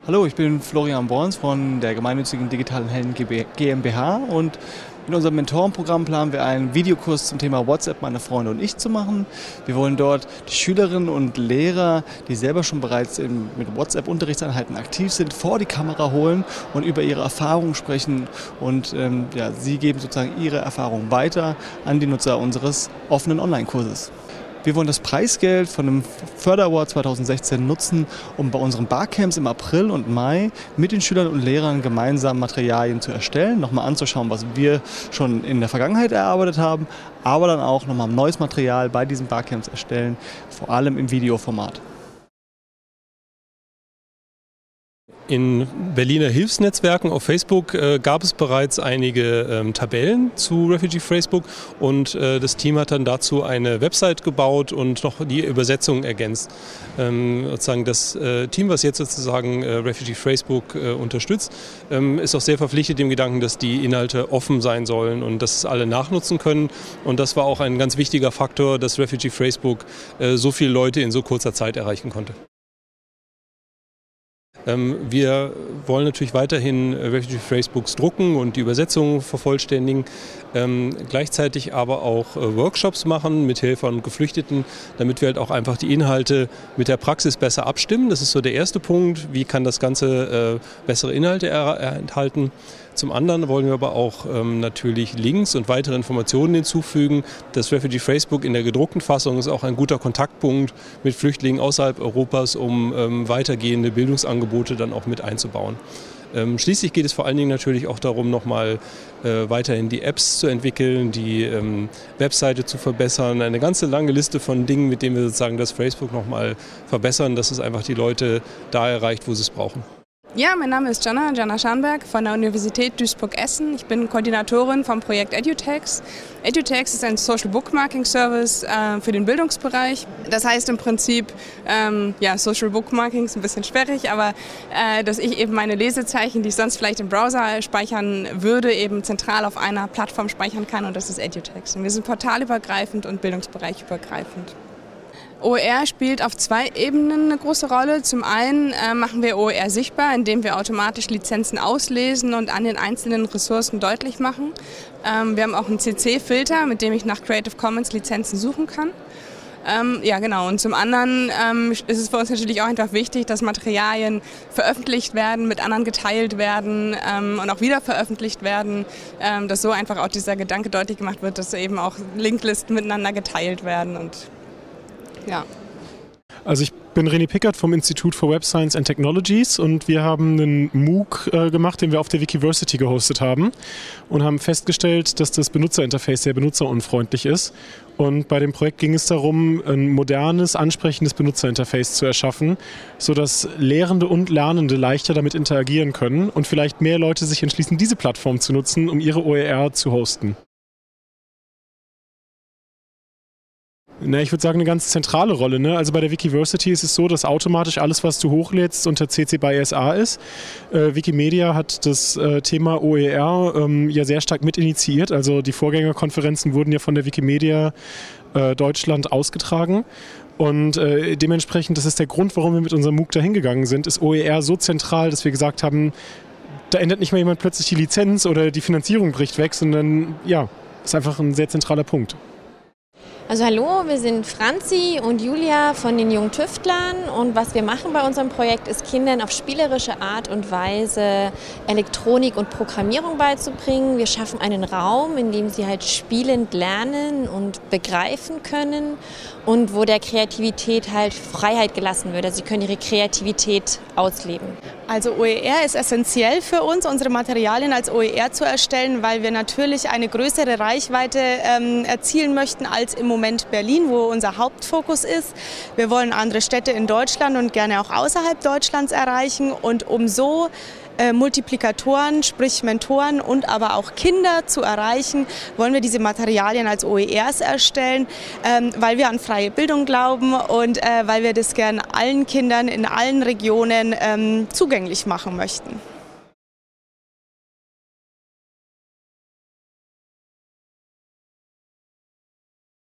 Hallo, ich bin Florian Borns von der gemeinnützigen Digitalen Helden GmbH und in unserem Mentorenprogramm planen wir einen Videokurs zum Thema WhatsApp, meine Freunde und ich zu machen. Wir wollen dort die Schülerinnen und Lehrer, die selber schon bereits mit WhatsApp-Unterrichtseinheiten aktiv sind, vor die Kamera holen und über ihre Erfahrungen sprechen und sie geben sozusagen ihre Erfahrungen weiter an die Nutzer unseres offenen Online-Kurses. Wir wollen das Preisgeld von dem Förder-Award 2016 nutzen, um bei unseren Barcamps im April und Mai mit den Schülern und Lehrern gemeinsam Materialien zu erstellen, nochmal anzuschauen, was wir schon in der Vergangenheit erarbeitet haben, aber dann auch nochmal neues Material bei diesen Barcamps erstellen, vor allem im Videoformat. In Berliner Hilfsnetzwerken auf Facebook gab es bereits einige Tabellen zu Refugee Facebook und das Team hat dann dazu eine Website gebaut und noch die Übersetzung ergänzt. Sozusagen das Team, was jetzt sozusagen Refugee Facebook unterstützt, ist auch sehr verpflichtet dem Gedanken, dass die Inhalte offen sein sollen und dass es alle nachnutzen können. Und das war auch ein ganz wichtiger Faktor, dass Refugee Facebook so viele Leute in so kurzer Zeit erreichen konnte. Wir wollen natürlich weiterhin Refugee Facebooks drucken und die Übersetzung vervollständigen, gleichzeitig aber auch Workshops machen mit Helfern und Geflüchteten, damit wir halt auch einfach die Inhalte mit der Praxis besser abstimmen. Das ist so der erste Punkt, wie kann das Ganze bessere Inhalte enthalten. Zum anderen wollen wir aber auch natürlich Links und weitere Informationen hinzufügen. Das Refugee Facebook in der gedruckten Fassung ist auch ein guter Kontaktpunkt mit Flüchtlingen außerhalb Europas, um weitergehende Bildungsangebote dann auch mit einzubauen. Schließlich geht es vor allen Dingen natürlich auch darum, nochmal weiterhin die Apps zu entwickeln, die Webseite zu verbessern, eine ganze lange Liste von Dingen, mit denen wir sozusagen das Facebook nochmal verbessern, dass es einfach die Leute da erreicht, wo sie es brauchen. Ja, mein Name ist Jana Scharnberg von der Universität Duisburg-Essen. Ich bin Koordinatorin vom Projekt EduText. EduText ist ein Social Bookmarking Service für den Bildungsbereich. Das heißt im Prinzip, Social Bookmarking ist ein bisschen sperrig, aber dass ich eben meine Lesezeichen, die ich sonst vielleicht im Browser speichern würde, eben zentral auf einer Plattform speichern kann, und das ist EduText. Und wir sind portalübergreifend und bildungsbereichübergreifend. OER spielt auf zwei Ebenen eine große Rolle. Zum einen machen wir OER sichtbar, indem wir automatisch Lizenzen auslesen und an den einzelnen Ressourcen deutlich machen. Wir haben auch einen CC-Filter, mit dem ich nach Creative Commons Lizenzen suchen kann. Und zum anderen ist es für uns natürlich auch einfach wichtig, dass Materialien veröffentlicht werden, mit anderen geteilt werden und auch wieder veröffentlicht werden, dass so einfach auch dieser Gedanke deutlich gemacht wird, dass eben auch Linklisten miteinander geteilt werden und ja. Also ich bin René Pickert vom Institute for Web Science and Technologies und wir haben einen MOOC gemacht, den wir auf der Wikiversity gehostet haben und haben festgestellt, dass das Benutzerinterface sehr benutzerunfreundlich ist. Und bei dem Projekt ging es darum, ein modernes, ansprechendes Benutzerinterface zu erschaffen, sodass Lehrende und Lernende leichter damit interagieren können und vielleicht mehr Leute sich entschließen, diese Plattform zu nutzen, um ihre OER zu hosten. Ich würde sagen, eine ganz zentrale Rolle. Ne? Also bei der Wikiversity ist es so, dass automatisch alles, was du hochlädst, unter CC by SA ist. Wikimedia hat das Thema OER ja sehr stark mit initiiert. Also die Vorgängerkonferenzen wurden ja von der Wikimedia Deutschland ausgetragen. Und dementsprechend, das ist der Grund, warum wir mit unserem MOOC dahin gegangen sind, ist OER so zentral, dass wir gesagt haben, da ändert nicht mal jemand plötzlich die Lizenz oder die Finanzierung bricht weg, sondern ja, ist einfach ein sehr zentraler Punkt. Also hallo, wir sind Franzi und Julia von den Jungen Tüftlern und was wir machen bei unserem Projekt ist, Kindern auf spielerische Art und Weise Elektronik und Programmierung beizubringen. Wir schaffen einen Raum, in dem sie halt spielend lernen und begreifen können und wo der Kreativität halt Freiheit gelassen wird. Also sie können ihre Kreativität ausleben. Also OER ist essentiell für uns, unsere Materialien als OER zu erstellen, weil wir natürlich eine größere Reichweite erzielen möchten als im Moment Berlin, wo unser Hauptfokus ist. Wir wollen andere Städte in Deutschland und gerne auch außerhalb Deutschlands erreichen und um so Multiplikatoren, sprich Mentoren und aber auch Kinder zu erreichen, wollen wir diese Materialien als OERs erstellen, weil wir an freie Bildung glauben und weil wir das gern allen Kindern in allen Regionen zugänglich machen möchten.